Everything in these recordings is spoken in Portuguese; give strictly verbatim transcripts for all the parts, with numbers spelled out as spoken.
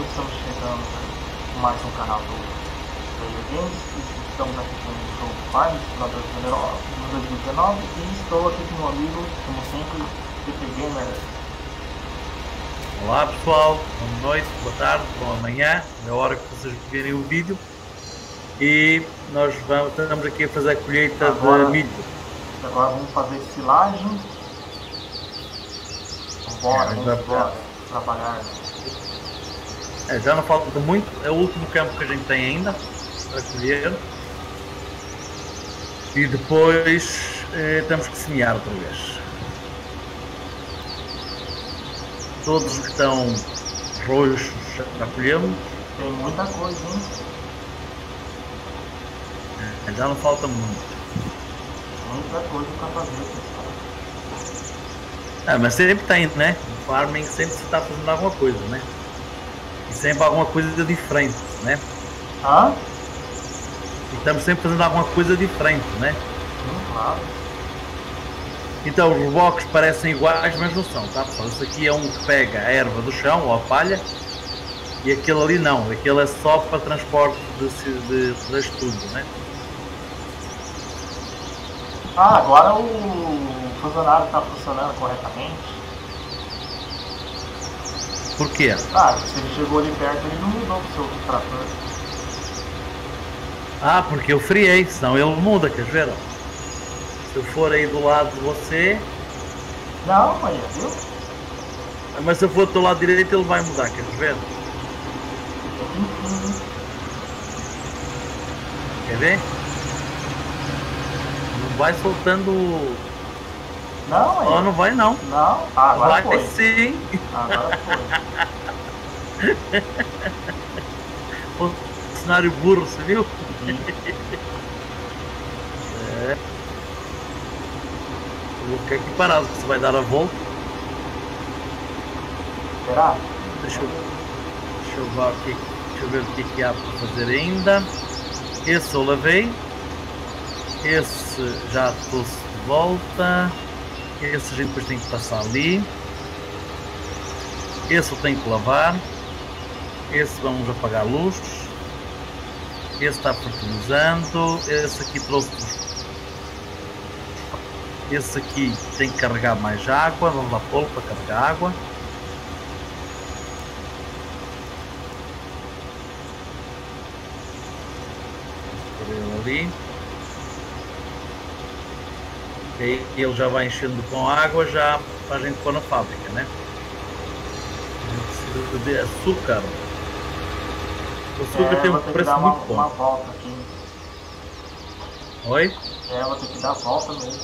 estamos chegando com mais um canal do Player Games. Estamos aqui com o jogo Farm, Explorador General de dois mil e dezenove, e estou aqui com meu amigo, como sempre, T P Gamer. Olá pessoal, boa noite, boa tarde, boa manhã, na hora que vocês virem o vídeo. E nós vamos, estamos aqui a fazer a colheita agora, de milho. Agora vamos fazer silagem. Bora, é, vamos embora, trabalhar. É, já não falta muito, é o último campo que a gente tem ainda para colher. E depois eh, temos que semear outra vez. Todos que estão roxos já colhemos. Tem muita coisa, hein? É, já não falta muito. Muita coisa para fazer, pessoal. Ah, mas sempre tem, né? No farming sempre se está fazendo alguma coisa, né? E sempre alguma coisa diferente, né? Hã? E estamos sempre fazendo alguma coisa diferente, né? Sim, claro. Então os blocos parecem iguais, mas não são, tá pessoal? Isso aqui é um que pega a erva do chão ou a palha, e aquele ali não, aquele é só para transporte de, de, de resto tudo, né? Ah, agora o funcionário está funcionando corretamente. Por quê? Ah, se ele chegou ali perto, ele não mudou pro seu trator. Ah, porque eu friei, senão ele muda, quer ver? Se eu for aí do lado de você... Não, aí, viu? Mas se eu for do lado direito ele vai mudar, quer ver? Enfim. Quer ver? Não vai soltando... Não, aí. Oh, não vai não. Não, ah, agora vai foi. Sim. Agora foi. O cenário burro, você viu? É. Eu vou ficar aqui parado, você vai dar a volta. Será? Deixa eu, deixa eu ver aqui, deixa eu ver o que, que há para fazer ainda. Esse eu lavei. Esse já trouxe de volta. Esse a gente depois tem que passar ali. Esse eu tenho que lavar. Esse vamos apagar a luz. Esse está fertilizando. Esse aqui trouxe. Esse aqui tem que carregar mais água. Vamos lá pô-lo para carregar água. Por ele ali. E aí ele já vai enchendo com água já para a gente pôr na fábrica, né? A gente precisa de açúcar. O açúcar é, tem um preço uma, muito bom. uma volta aqui. Oi? É, vou ter que dar a volta mesmo.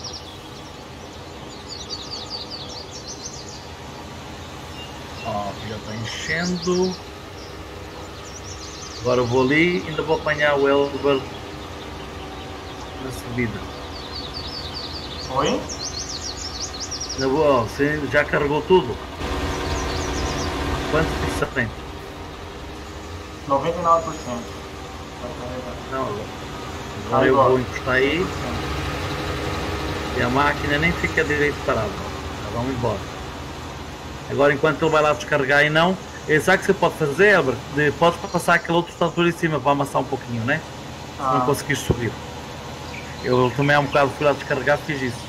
Ó, já está enchendo. Agora eu vou ali e ainda vou apanhar o Elber na subida. Oi? Ainda vou, ó, você já carregou tudo? Quanto por cento? noventa e nove por cento. Não, agora eu vou encostar aí e a máquina nem fica direito parada. Já vamos embora. Agora enquanto ele vai lá descarregar e não, sabe o que você pode fazer, Albert? Podes passar aquele outro trator em cima para amassar um pouquinho, né? Ah. Se não conseguires subir. Eu também há um bocado fui lá descarregar, fiz isso.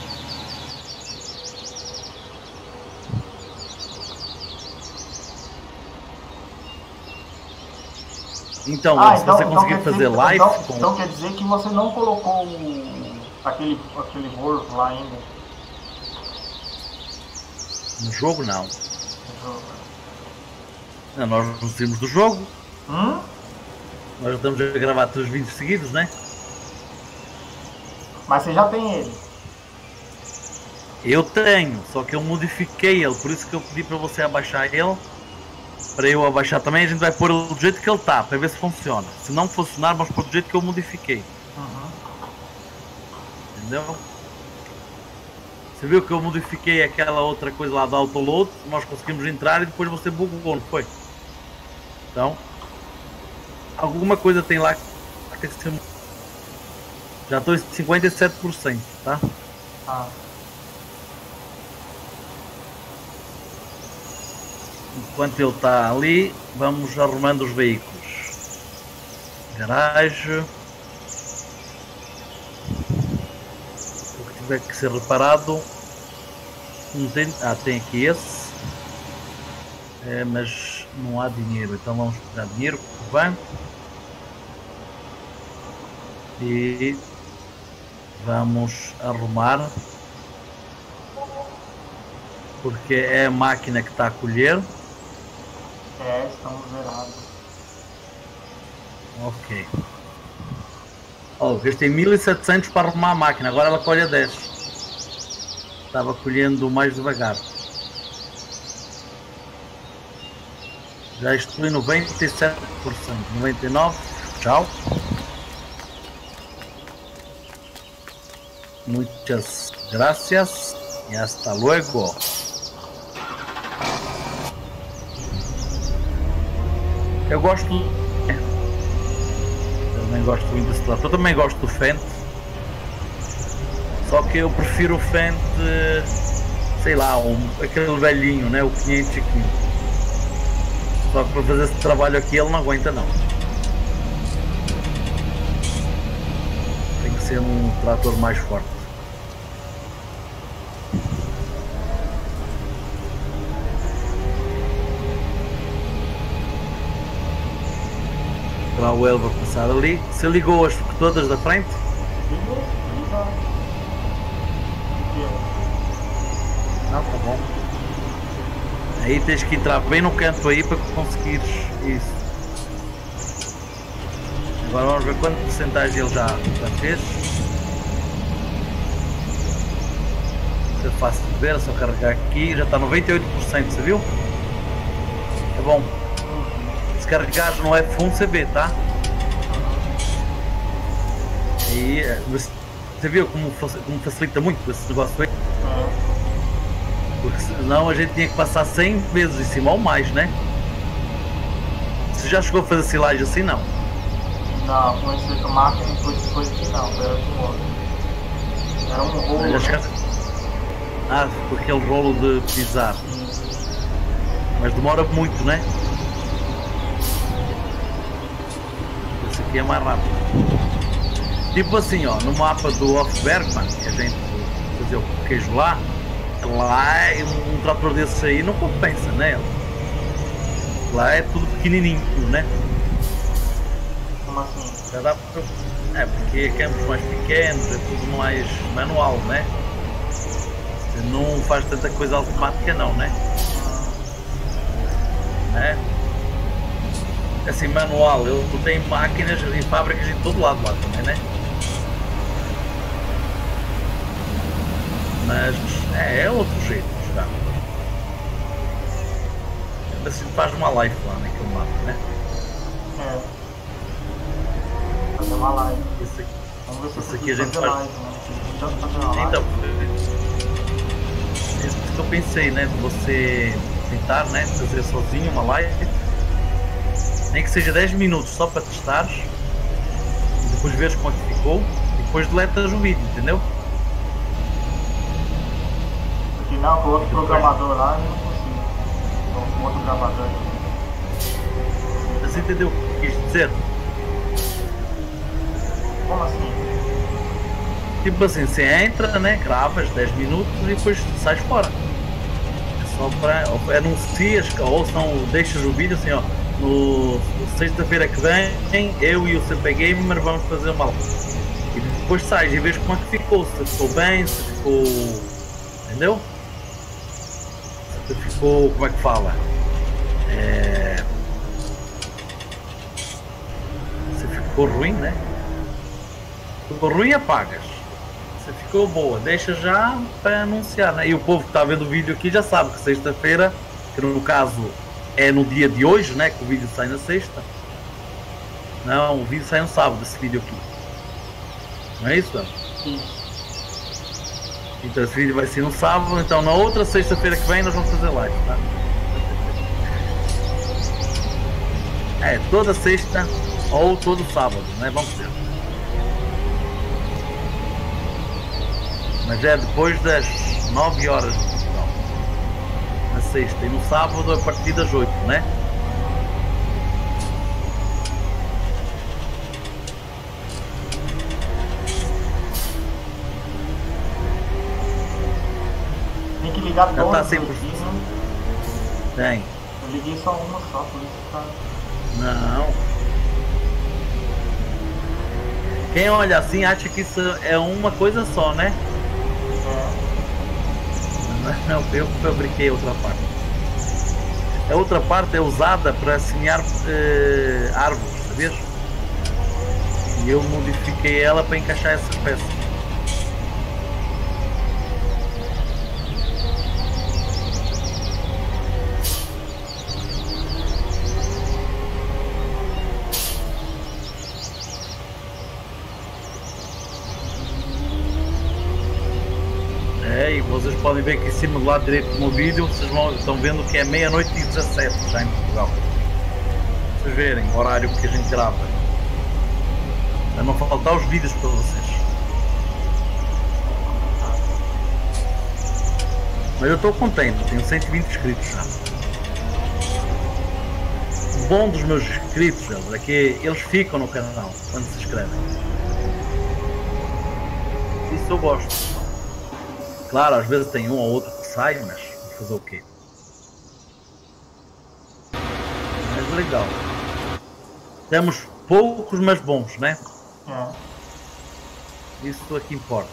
Então, ah, se então, você conseguir então fazer dizer, live... Então, com... então quer dizer que você não colocou o, aquele, aquele Wolf lá ainda? No jogo, não. No jogo. Não, nós não saímos do jogo. Hum? Nós já estamos a gravar três vídeos seguidos, né? Mas você já tem ele? Eu tenho, só que eu modifiquei ele, por isso que eu pedi para você abaixar ele. Para eu abaixar também, a gente vai pôr ele do jeito que ele está, para ver se funciona. Se não funcionar, vamos pôr do jeito que eu modifiquei. Uhum. Entendeu? Você viu que eu modifiquei aquela outra coisa lá do autoload, nós conseguimos entrar e depois você bugou, não foi? Então, alguma coisa tem lá que tem que ser... Já estou em cinquenta e sete por cento, tá? Ah. Enquanto ele está ali, vamos arrumando os veículos. Garagem. O que tiver que ser reparado. Não tem, ah, tem aqui esse. É, mas não há dinheiro. Então vamos pegar dinheiro para o banco. E vamos arrumar. Porque é a máquina que está a colher. É, estamos zerados. Ok. Oh, gastei mil e setecentos para arrumar a máquina, agora ela colhe a dez. Estava colhendo mais devagar. Já estou em noventa e sete por cento. noventa e nove por cento. Tchau. Muitas gracias e hasta luego. Eu gosto. Eu também gosto muito desse trator. Eu também gosto do Fendt. Só que eu prefiro o Fendt, sei lá, um, aquele velhinho, né? O quinhentos e quinze. Só que para fazer esse trabalho aqui ele não aguenta não. Tem que ser um trator mais forte. Lá o Elva passar ali. Você ligou as todas da frente? Liga, liga. Não, tá bom. Aí tens que entrar bem no canto aí para conseguires isso. Agora vamos ver quanto porcentagem ele já, já fez. Isso é fácil de ver, é só carregar aqui. Já está noventa e oito por cento, você viu? É bom. Se carregar no F um você vê, tá? E você viu como, como facilita muito esse negócio aí? Porque senão a gente tinha que passar cem vezes em cima ou mais, né? Você já chegou a fazer silagem assim, não? Não, comecei com a máquina e depois foi aqui não, era com outro. Era um rolo. Já chegaste... Ah, com aquele rolo de pisar. Mas demora muito, né? Esse aqui é mais rápido. Tipo assim, ó, no mapa do Hofbergman, que a gente fazia o queijo lá, lá um, um trator desse aí não compensa, né? Lá é tudo pequenininho, né? Como assim? Já dá pra... É, porque campos mais pequenos, é tudo mais manual, né? Você não faz tanta coisa automática não, né? É. Assim, manual, eu tu tem máquinas e fábricas em todo lado lá também, né? Mas é, é outro jeito de jogar. Assim faz uma live lá naquele mapa, né? É. Fazer uma live. Isso aqui, Vamos ver se isso eu aqui a gente fazer faz. live, né? Já fazer uma live. Então, é isso que eu pensei, né? Você tentar, né? Fazer sozinho uma live. Nem que seja dez minutos só para testares. Depois veres como é que ficou. E depois deletas o vídeo, entendeu? Porque não, com outro programador lá eu não consigo. Então, com outro gravador aqui. Você entendeu o que eu quis dizer? Como assim? Tipo assim, você entra, né? Gravas dez minutos e depois sai fora. É só para. Anuncias, ou não deixas o vídeo assim, ó. No sexta-feira que vem, eu e o C P Gamer vamos fazer uma live. E depois sais e vês como é que ficou. Se ficou bem, se ficou. Entendeu? Se ficou. Como é que fala? É... Se ficou ruim, né? Se ficou ruim, apagas. Se ficou boa, deixa já para anunciar, né? E o povo que está vendo o vídeo aqui já sabe que sexta-feira, que no caso é no dia de hoje, né? Que o vídeo sai na sexta. Não, o vídeo sai no sábado, esse vídeo aqui. Não é isso, Sim. Então esse vídeo vai ser no sábado, então na outra sexta-feira que vem nós vamos fazer live, tá? É, toda sexta ou todo sábado, né? Vamos ver. Mas é depois das nove horas de Portugal. Na sexta e no sábado a partir das oito, né? Tem que ligar Já todas tá aqui, sempre... né? Tem. Eu liguei só uma só, por isso que tá... Não. Quem olha assim acha que isso é uma coisa só, né? É. Não, eu fabriquei outra parte. A outra parte é usada para semear eh, árvores, sabias? E eu modifiquei ela para encaixar essas peças. É, e vocês podem ver que em cima do lado direito do meu vídeo, vocês vão, estão vendo que é meia-noite e dezassete já em Portugal. Vocês verem o horário que a gente grava. Para não faltar os vídeos para vocês. Mas eu estou contente, tenho cento e vinte inscritos já. O bom dos meus inscritos é que eles ficam no canal quando se inscrevem. Isso eu gosto. Claro, às vezes tem um ou outro que sai, mas vou fazer o quê? Mas legal. Temos poucos, mas bons, né? É. Isso é que importa.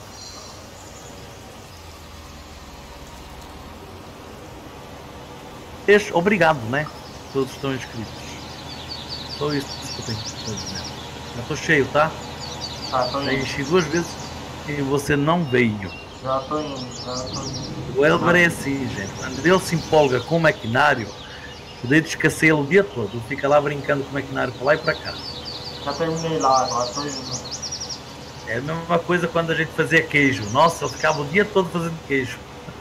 Este, obrigado, né? Todos estão inscritos. Só isso que eu tenho que dizer. Já estou cheio, tá? Ah, tô Já indo. enchi duas vezes e você não veio. Já tô indo, já tô indo. O Elber é assim, gente. Quando ele se empolga com o maquinário, o dedo escasseia ele o dia todo. Ele fica lá brincando com o maquinário para lá e para cá. Já terminei lá, agora tô indo. É a mesma coisa quando a gente fazia queijo. Nossa, ele ficava o dia todo fazendo queijo.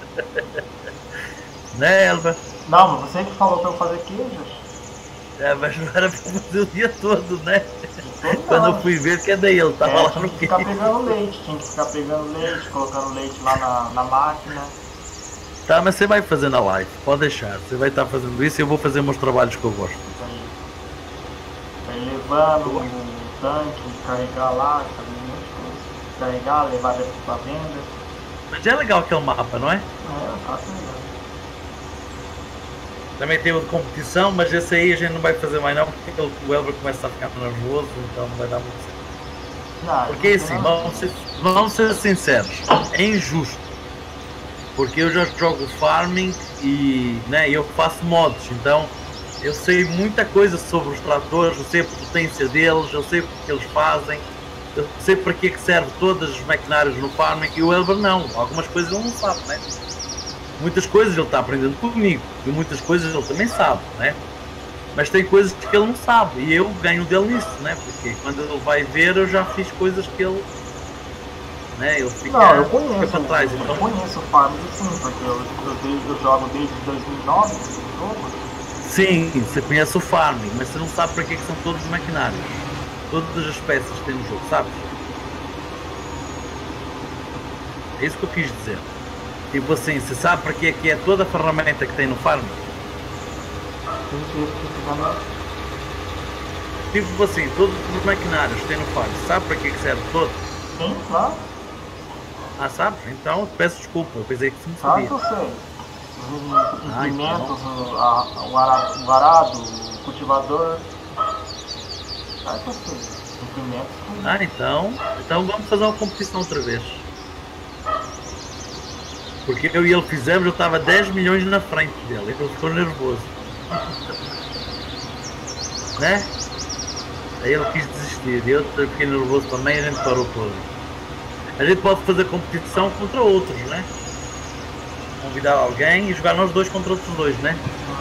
Né, Elber? Não, mas você que falou pra eu fazer queijo. É, mas não era para fazer o dia todo, né? Todo Quando não. eu fui ver, cadê ele? Tava É, lá tinha no que ficar queijo. pegando leite, tinha que ficar pegando leite, colocando leite lá na, na máquina. Tá, mas você vai fazer na live, pode deixar. Você vai estar fazendo isso e eu vou fazer meus trabalhos que eu gosto. Isso aí. Aí levando o tanque, carregar lá, fazer um monte de coisa. Carregar, levar pra venda. Mas é legal aquele mapa, não é? É, faço legal. Também tem o de competição, mas esse aí a gente não vai fazer mais não, porque ele- o Elber começa a ficar nervoso, então não vai dar muito certo. Não, Porque não assim, tem vamos ser, vamos ser sinceros, é injusto. Porque eu já jogo farming e né, eu faço mods, então eu sei muita coisa sobre os tratores, eu sei a potência deles, eu sei o que eles fazem, eu sei para que é que serve todos os maquinários no farming e o Elber não, algumas coisas ele não sabe, né? Muitas coisas ele está aprendendo comigo e muitas coisas ele também sabe, né? Mas tem coisas que ele não sabe e eu ganho dele nisso, né? Porque quando ele vai ver eu já fiz coisas que ele, né? Ele fica, Não, eu fica conheço, para trás, eu então. conheço o Farming sim, porque eu, eu, desde- eu jogo desde dois mil e nove esse jogo. Sim, você conhece o farming, mas você não sabe para que, que são todos os maquinários, todas as peças que tem no jogo, sabes? É isso que eu quis dizer. Tipo assim, você sabe para que é que é toda a ferramenta que tem no farming? Tem que precisar. Tipo assim, todos os maquinários que tem no farming, sabe para que que serve todo? Sim, claro. Ah, sabe? Então, peço desculpa, eu pensei que você não Claro sabia. que eu sei. Os Ah, implementos, o, a- o arado, o arado, o cultivador. Claro que eu sei. Implementos. Ah, então, então vamos fazer uma competição outra vez. Porque eu e ele fizemos, eu estava dez milhões na frente dele, ele ficou nervoso. Né? Aí ele quis desistir, eu fiquei nervoso também e a gente parou por ali. A gente pode fazer competição contra outros, né? Convidar alguém e jogar nós dois contra outros dois, né?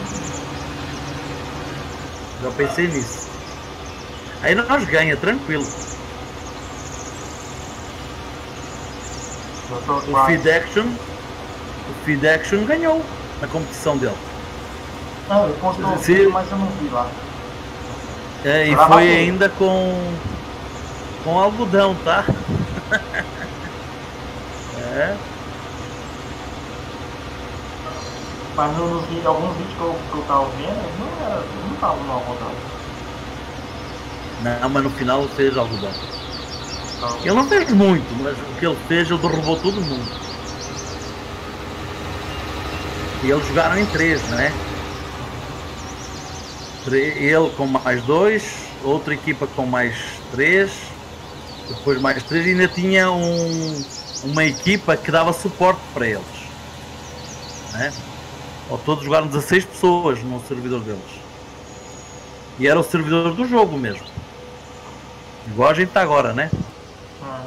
Já pensei nisso. Aí nós ganha, tranquilo. Eu tô O quase. Feed Action, o Feed Action ganhou na competição dele. Não, ele postou o Se- vídeo, mas eu não vi lá. É, e Pra foi bater. ainda com com algodão, tá? É. Mas no- nos vídeos, alguns vídeos que eu, que eu tava vendo, eles não era, eles não estavam no algodão. Não, mas no final ele fez algodão. Então, Ele não fez muito, mas o que ele fez, ele derrubou todo mundo. E eles jogaram em três, né? Ele com mais dois, outra equipa com mais três, depois mais três, e ainda tinha um, uma equipa que dava suporte para eles, né? Ao todo jogaram dezasseis pessoas no servidor deles. E era o servidor do jogo mesmo. Igual a gente está agora, né? é.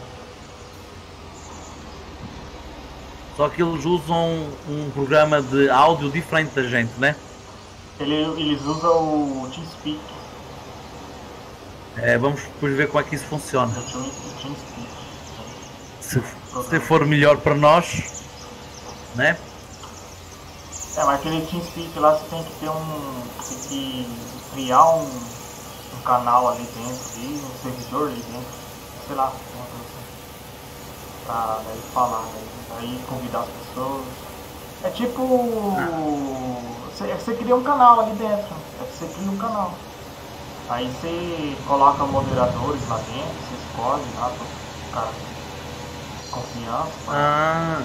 Só que eles usam um programa de áudio diferente da gente, né? Ele, eles usam o TeamSpeak. É, vamos depois ver como é que isso funciona. O Team- o TeamSpeak. Se, se for melhor para nós, né? É, mas aquele TeamSpeak lá você tem que ter um. Tem que criar um, um canal ali dentro, ali, um servidor ali dentro, sei lá, uma coisa assim. Pra daí falar, né? Aí convidar as pessoas. É tipo. Você, você cria um canal ali dentro. É que você cria um canal. Aí você coloca moderadores lá dentro, você escolhe lá pra ficar confiança. pra- Ah,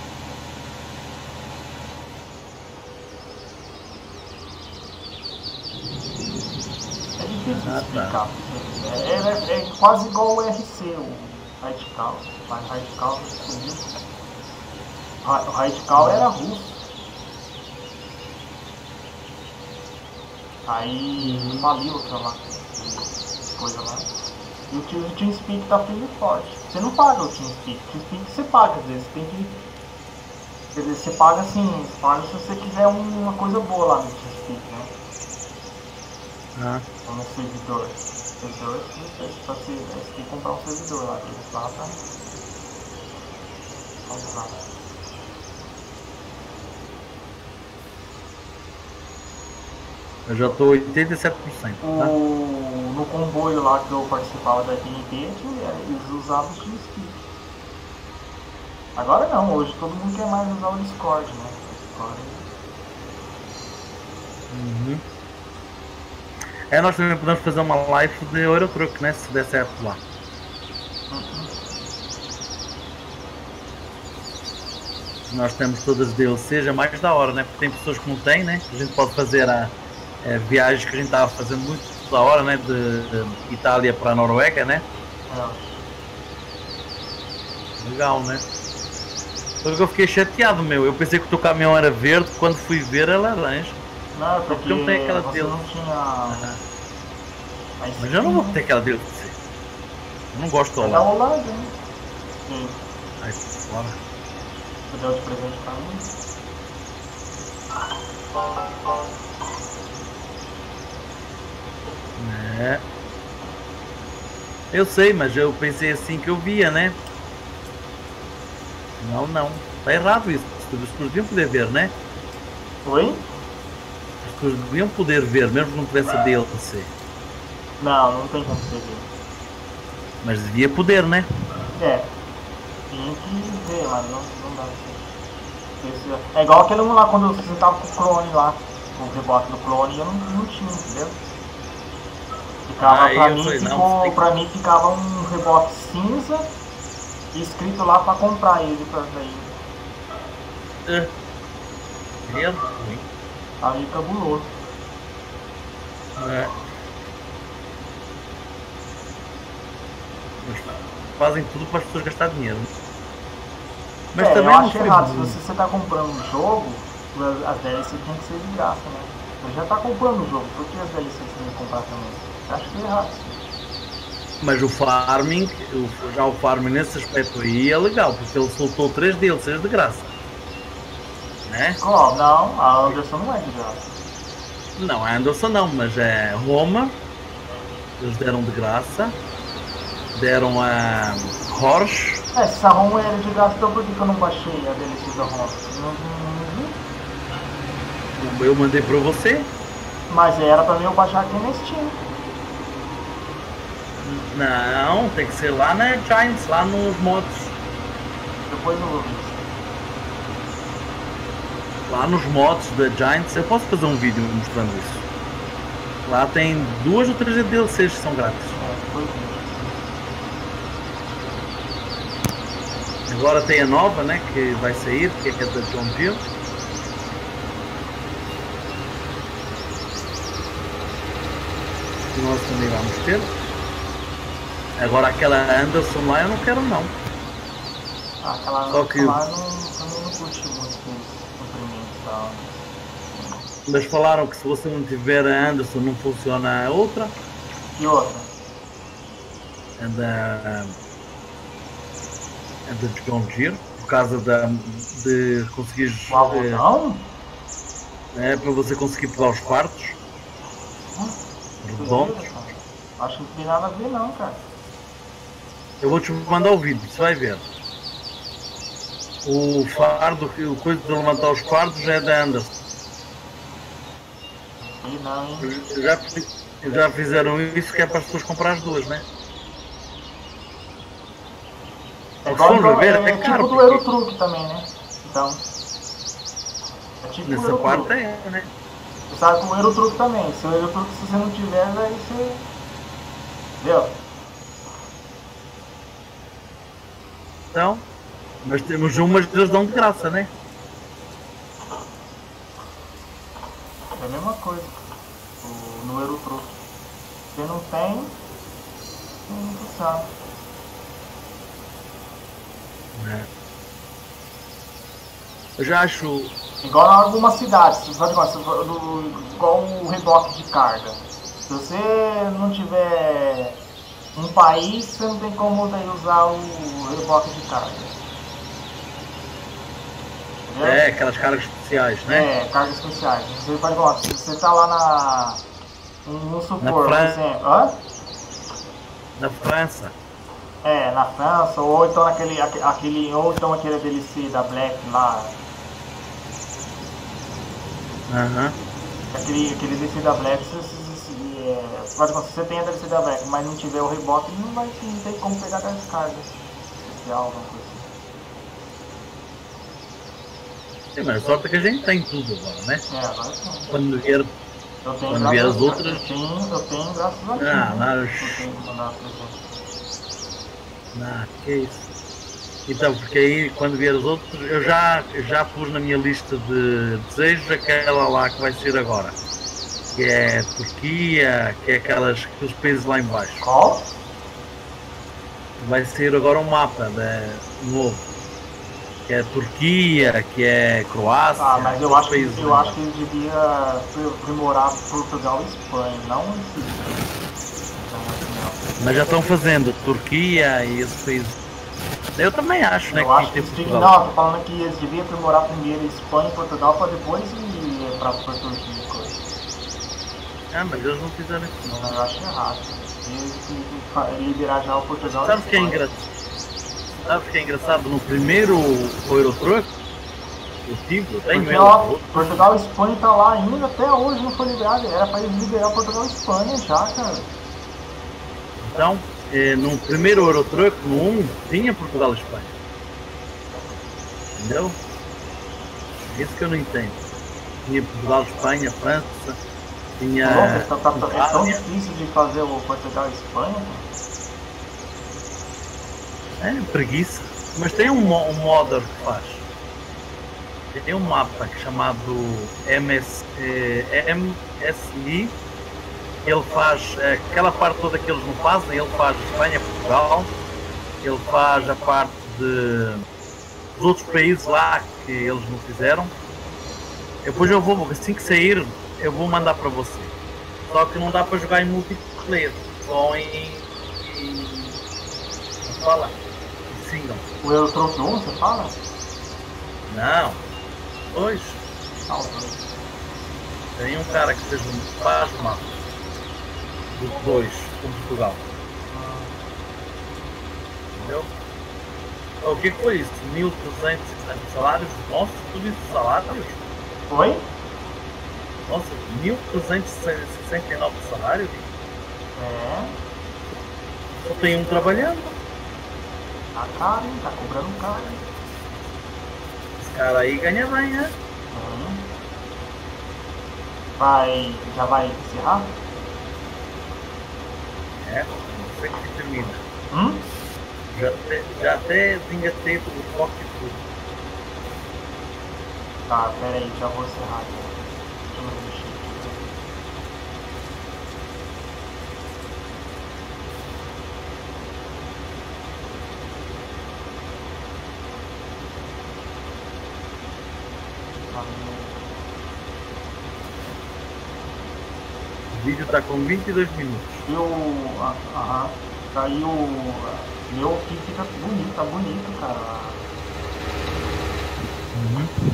É difícil de Ah, tá. explicar. É, é- é quase igual o R C, o Radical. Mas Radical sumiu. Ra- O Radical era russo. Aí Uhum. faliu aquela coisa lá. E o Team- o TeamSpeak tá firme e forte. Você não paga o TeamSpeak. O TeamSpeak você paga, às vezes. Tem que. Quer dizer, você paga assim, você paga se você quiser um- uma coisa boa lá no TeamSpeak, né? ah, Ou no servidor. Servidor, você, pra você, você tem que comprar um servidor lá deles lá pra. pra usar. eu já estou oitenta e sete por cento, tá? O, no comboio lá que eu participava da T N T, eles usavam o TeamSpeak. Agora não, hoje todo mundo quer mais usar o Discord, né? O Discord. Uhum. É, nós também podemos fazer uma live de Eurotruck, né? Se der certo lá. Uhum. Nós temos todas as D L Cs, é mais da hora, né? Porque tem pessoas que não têm, né? A gente pode fazer a, a viagens que a gente estava fazendo muito da hora, né? De, de Itália para a Noruega, né? É. Legal, né? Só que eu fiquei chateado, meu. Eu pensei que o teu caminhão era verde, quando fui ver era laranja. Não, Porque porque não tem aquela você dele. não tinha. Ah, a mas eu não vou skin, ter aquela D L C. Eu não gosto É do da Holanda. Holanda, né? Sim. Ai, fora. Você deu de presente pra mim? É. Eu sei, mas eu pensei assim que eu via, né? Não, não. Tá errado isso. As pessoas deviam poder ver, né? Oi? As pessoas deviam poder ver, mesmo que não tivesse a D L C. Não, não tem como você ver. Mas devia poder, né? É. Tinha que ver, mas não, não dá pra ver. É igual aquele um lá quando você tava com o clone lá. O rebote do clone eu não, não tinha, entendeu? Ficava, Ah, pra, eu mim, falei, não, ficou, tem que- pra mim ficava um rebote cinza escrito lá pra comprar ele pra daí. É. É ruim. Aí cabuloso. É. Mas fazem tudo para as pessoas gastar dinheiro. Mas é, também eu não acho foi errado, se bom. você, você tá comprando um jogo, as- as D L C tem que ser de graça, né? Você já tá comprando o jogo, por que as D L C você tem que comprar também? Eu acho que é errado. Mas o farming, o- já o farming nesse aspecto aí é legal, porque ele soltou três D L Cs de graça. Né? Ó, não, a Anderson não é de graça. Não, é Anderson não, mas é Roma. Eles deram de graça. Deram a Horsch. É, se a ROM era de graça, então por que que eu não baixei a D L C da ROM? Não, não, não vi. Eu mandei para você. Mas era pra mim eu baixar aqui na Steam. Não, tem que ser lá na Giants, lá nos mods. Depois eu vou ver. lá nos mods da Giants, eu posso fazer um vídeo mostrando isso. Lá tem duas ou três D L Cs que são grátis. Agora tem a nova, né, que vai sair, que é a da John Deere. Nós também vamos ter. Agora aquela Anderson lá eu não quero não. Ah, aquela Só que... lá não, também não curti muito os comprimentos da Anderson. Mas falaram que se você não tiver a Anderson não funciona a outra. E outra? A da... A da John Deere, por causa da, de conseguir... O algodão? É, é para você conseguir pegar os partos. Hum, redondos. Acho que não tem nada a ver não, cara. Eu vou te mandar o vídeo, você vai ver. O fardo, o coisa de levantar os fardos é da Anderson. Sei não, hein? Já, já fizeram isso que é para as pessoas comprar as duas, né? É igual Vamos ver, é, é caro, tipo do porque... Eurotruck também, né? Então. É tipo Nessa o parte é, né? Você sabe com o Eurotruck também. Se o Eurotruck, se você não tiver, aí você. Entendeu? Então, mas temos umas que eles dão de graça, né? É a mesma coisa. O, no Eurotruck. Se não tem, não sabe. É. Eu já acho. Igual em algumas cidades, igual o reboque de carga. Se você não tiver um país, você não tem como daí usar o reboque de carga. Entendeu? É, aquelas cargas especiais, né? É, cargas especiais. Você vai igual, se você tá lá na. Vamos supor, Na por França. exemplo. Hã? Na França. É, na França, ou então naquele. Aquele, ou então aquele D L C da Black lá. Aham. Aquele, aquele D L C da Black, se, se, se, é, se você tem a D L C da Black, mas não tiver o reboque, não vai não tem como pegar das cargas especial, alguma coisa assim. Sim, mas a sorte é que a gente tem tudo agora, né? É, agora sim. Quando vier, Eu tenho quando vier as graças- outras. Eu tenho, eu tenho graças a Deus. Ah, né? mas- Eu tenho que mandar pra você. Ah, que isso. Então, porque aí quando vier os outros, eu já, já pus na minha lista de desejos aquela lá que vai ser agora. Que é Turquia, que é aquelas, aqueles países lá em baixo. Qual? Vai ser agora um mapa né, novo. Que é Turquia, que é Croácia. Ah, mas eu aqueles acho, que, países eu lá acho que embaixo. ele devia aprimorar Portugal e Espanha, não esse. Então, assim, Mas já estão fazendo Turquia e esses países. Eu também acho, né? eu acho que tem eles tinham que. Portugal. Não, tô falando que eles deviam aprimorar primeiro Espanha e Portugal para depois ir pra, pra Turquia e coisa. Ah, mas eles não fizeram isso não. Eu acho errado. Eles tinham que fa- liberar já o Portugal Sabe e o que é Espanha. engraçado? Sabe o que é engraçado? No primeiro Eurotruck, eu tive, eu tenho Porque, ele. ó, Portugal e Espanha tá lá ainda, até hoje não foi liberado. Era pra eles liberar Portugal e Espanha já, cara. Então, eh, no primeiro Eurotruck, no um, tinha Portugal e Espanha. Entendeu? Isso que eu não entendo. Tinha Portugal, Espanha, França, tinha. Nossa, tá, tá, tá, é tão Itália. difícil de fazer o Portugal e Espanha, cara. É, preguiça. Mas tem um, mo- um modder que faz. Tem um mapa chamado M S, eh, M S I. Ele faz eh, aquela parte toda que eles não fazem. Ele faz Espanha, Portugal. Ele faz a parte de, dos outros países lá que eles não fizeram. Depois eu vou, assim que sair, eu vou mandar para você. Só que não dá para jogar em multiplayer. Só em. em como fala? Em single. O Eurotruck um, você fala? Não. Dois. Ah, o dois. Tem um cara que fez um faz o mapa. Dos dois, com Portugal. Entendeu? O que foi isso? mil trezentos e sessenta salários? Nossa, tudo isso salários? Oi? Nossa, mil trezentos e sessenta e nove salários? É. Só tem um trabalhando. Tá caro, hein? Tá cobrando caro, hein? Esse cara aí ganha bem, né? Uhum. Vai. Já vai encerrar? É, não sei que termina. Hum? Já, te, já até vinha tempo do foco e tudo. Tá, pera aí, já vou encerrar aqui. Deixa eu mexer aqui. O vídeo tá com vinte e dois minutos. E o. Aham. Caiu. Meu aqui fica bonito, tá bonito, cara. Uhum.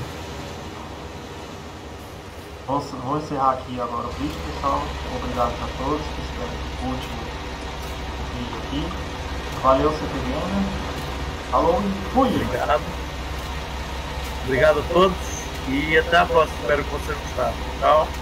Vou, vou encerrar aqui agora o vídeo, pessoal. Obrigado a todos que estiveram curte o vídeo aqui. Valeu, C T Gamer. Falou e fui! Obrigado. Obrigado a todos e até a próxima. Espero que vocês gostaram. Tchau.